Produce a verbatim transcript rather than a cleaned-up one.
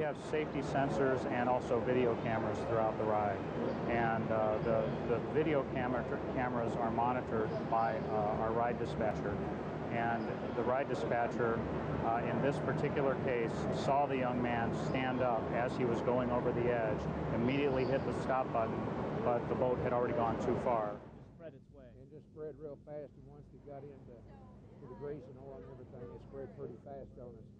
have safety sensors and also video cameras throughout the ride. And uh, the, the video camera, cameras are monitored by uh, our ride dispatcher. And the ride dispatcher, uh, in this particular case, saw the young man stand up as he was going over the edge, immediately hit the stop button, but the boat had already gone too far. Just spread its way. And just spread real fast, and once we got into to the grease and oil and everything, it spread pretty fast on us.